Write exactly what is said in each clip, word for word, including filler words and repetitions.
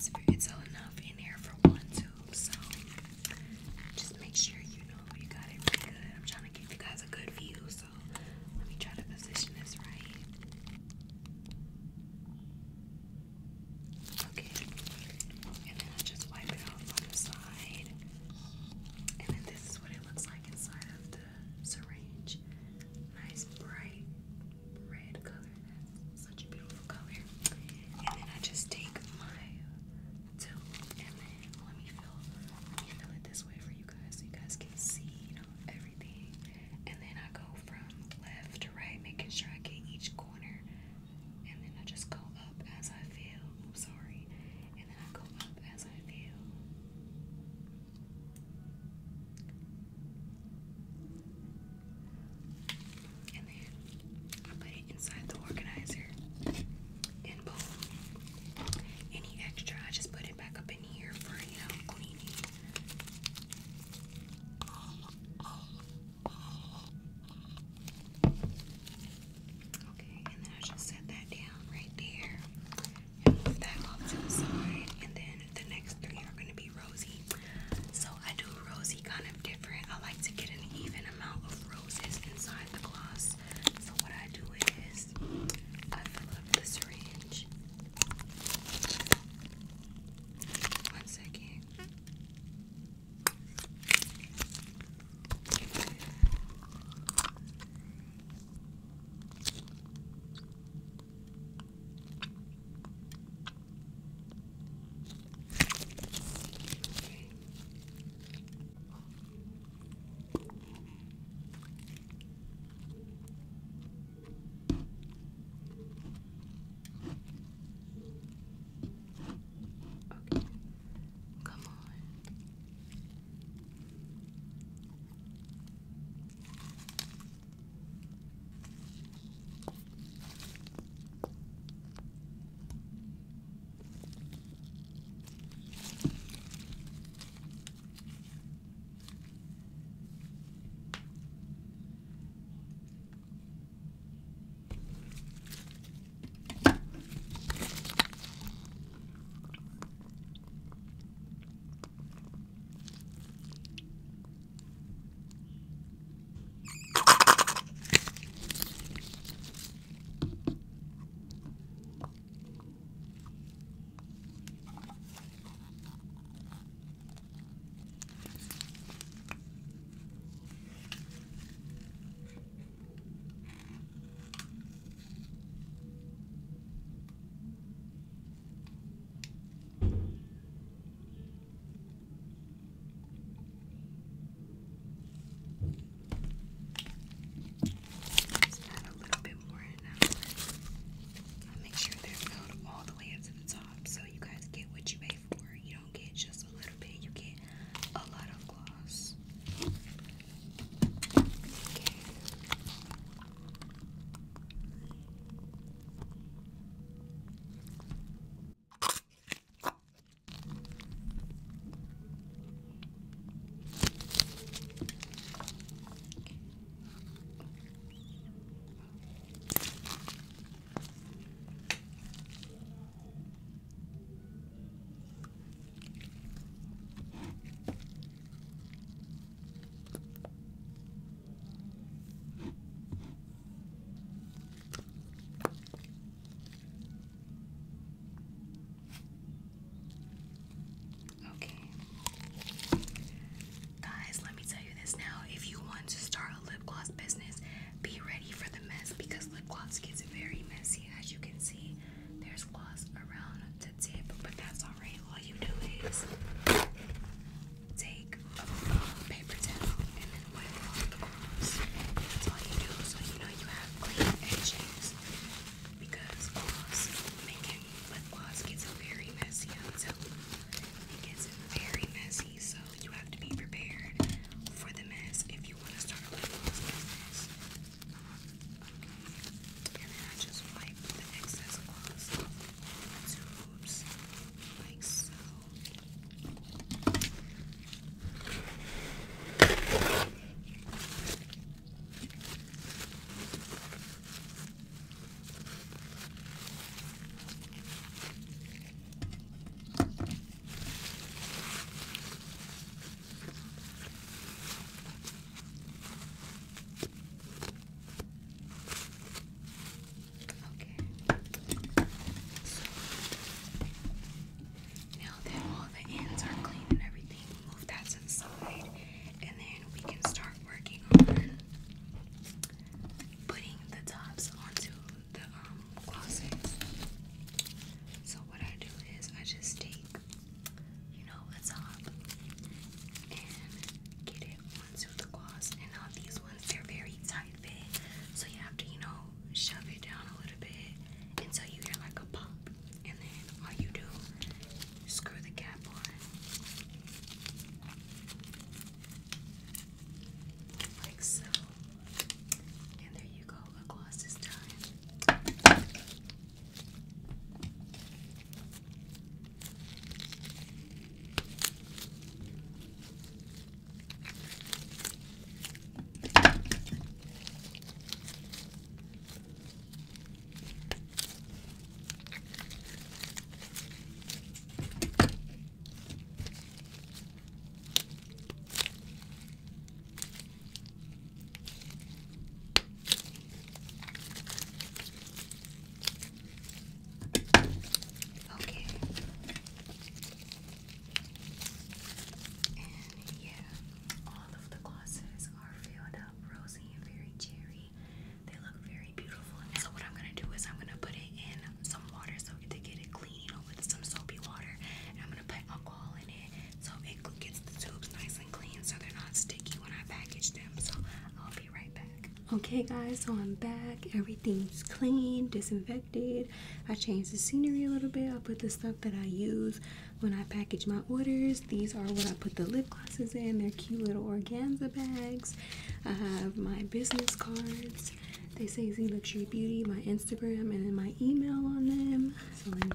it's it's enough in here for one tube, so just make sure you know you got it really good. I'm trying to give you guys a good view, so let me try to position this right. Okay, and then I just wipe it off on the side, and then this is what it looks like inside of the syringe. Nice bright red color. That's such a beautiful color. And then I just take my tube Okay guys, so I'm back. Everything's clean, disinfected. I changed the scenery a little bit. I put the stuff that I use when I package my orders. These are what I put the lip glosses in. They're cute little organza bags. I have my business cards. They say Z Luxury Beauty, my Instagram, and then my email on them. So let me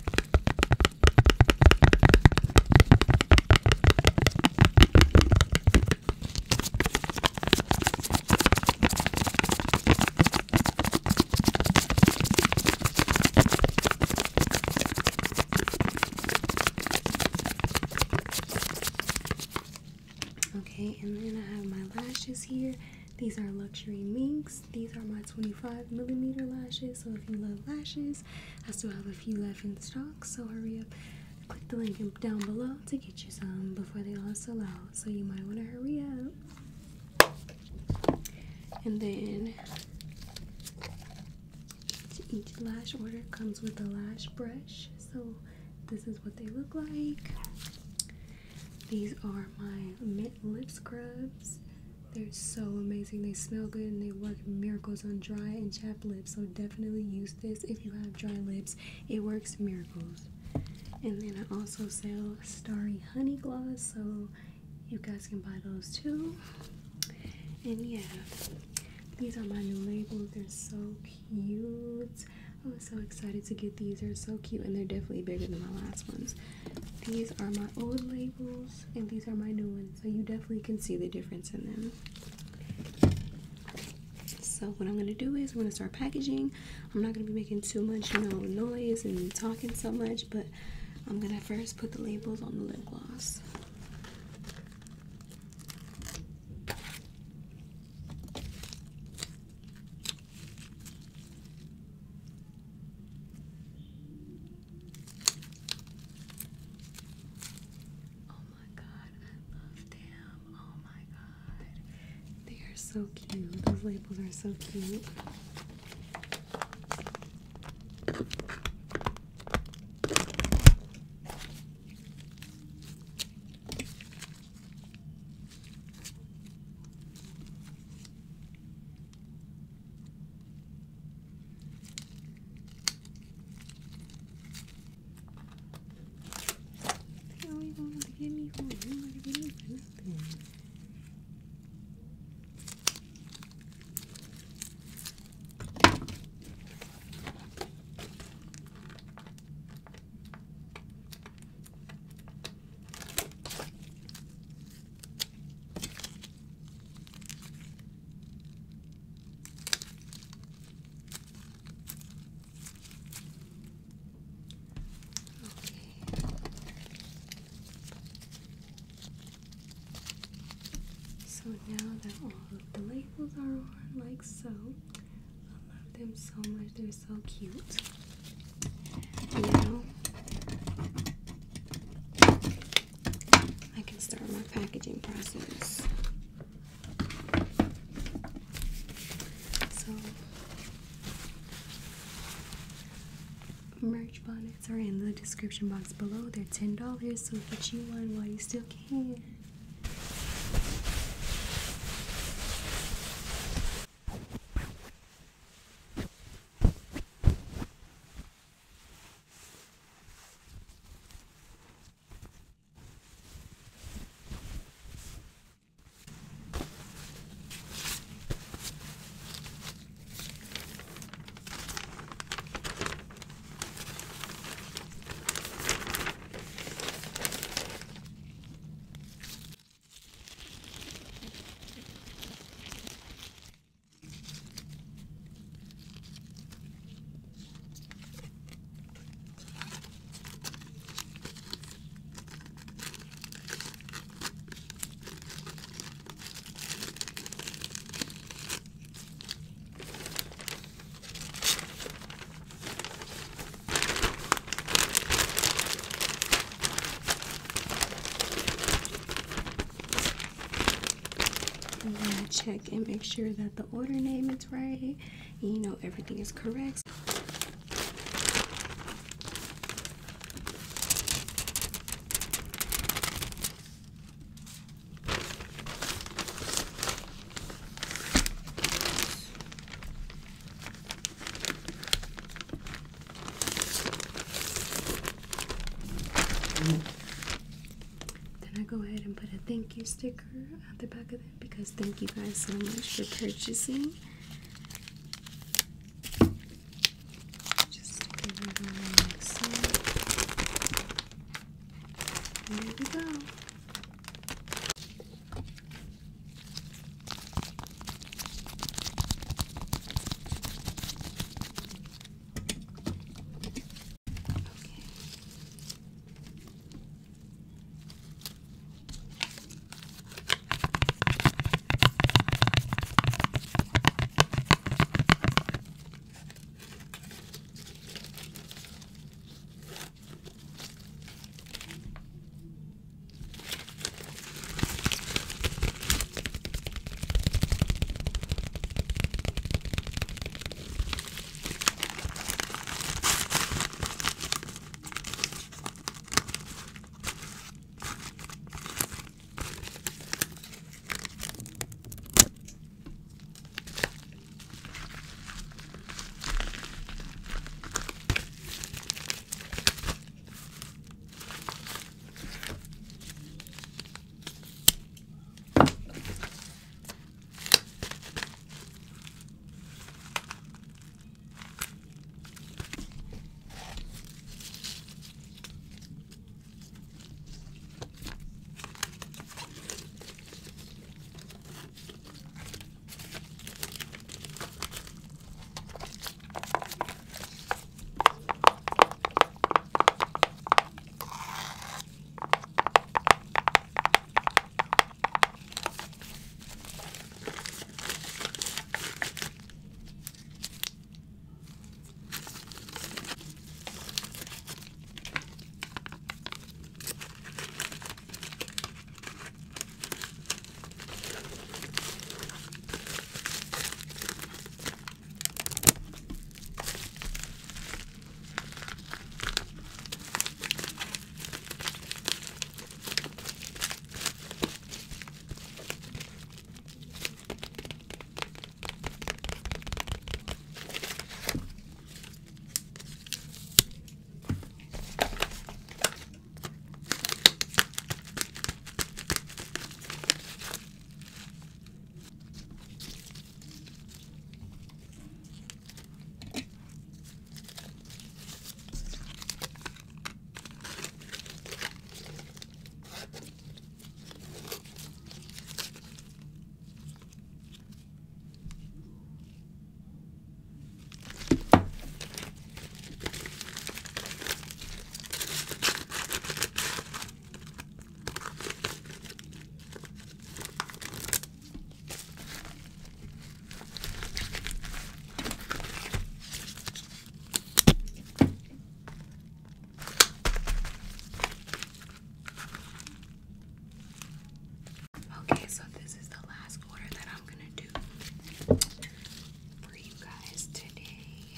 Okay, and then I have my lashes here. These are Luxury Minks. These are my twenty-five millimeter lashes. So if you love lashes, I still have a few left in stock. So hurry up, click the link down below to get you some before they all sell out. So you might want to hurry up. And then each lash order comes with a lash brush. So this is what they look like. These are my mint lip scrubs. They're so amazing. They smell good and they work miracles on dry and chapped lips. So definitely use this if you have dry lips. It works miracles. And then I also sell Starry Honey Gloss, so you guys can buy those too. And yeah, these are my new labels. They're so cute. I was so excited to get these. They're so cute and they're definitely bigger than my last ones. These are my old labels and these are my new ones, so you definitely can see the difference in them. So what I'm going to do is I'm going to start packaging. I'm not going to be making too much, you know, noise and talking so much, but I'm going to first put the labels on the lip gloss. So cute. Those labels are so cute. They always want to give me food. They want to give me nothing. So now that all of the labels are on, like so, I love them so much. They're so cute. Now I can start my packaging process. So merch bonnets are in the description box below. They're ten dollars, so get you one while you still can. I'm gonna check and make sure that the order name is right. You know, everything is correct. Then I go ahead and put a thank you sticker at the back of it because thank you guys so much for purchasing. Just stick it right on like so. And there we go. Okay, so this is the last order that I'm gonna do for you guys today.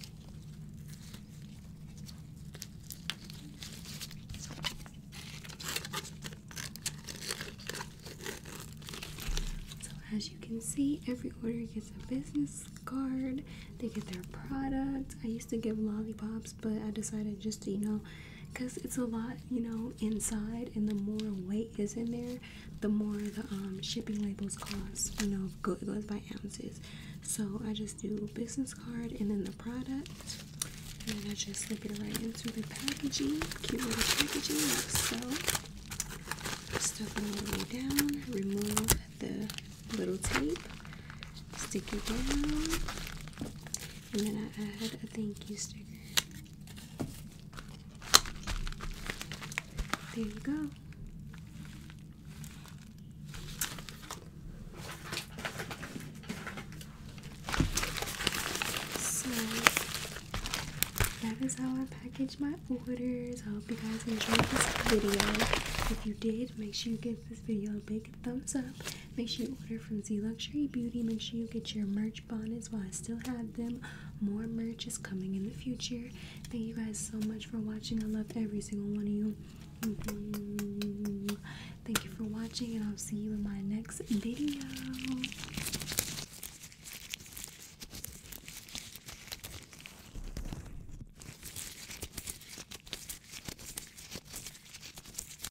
So as you can see, every order gets a business card. They get their product. I used to give lollipops, but I decided just to, you know, because it's a lot, you know, inside, and the more weight is in there, the more the um, shipping labels cost. You know, go, it goes by ounces. So I just do business card and then the product, and then I just slip it right into the packaging, cute little packaging like so. Stuff it all the way down, remove the little tape, stick it down, and then I add a thank you sticker. There you go. So that is how I package my orders. I hope you guys enjoyed this video. If you did, make sure you give this video a big thumbs up. Make sure you order from Z Luxury Beauty. Make sure you get your merch bonnets while I still have them. More merch is coming in the future. Thank you guys so much for watching. I love every single one of you. Mm-hmm. Thank you for watching, and I'll see you in my next video.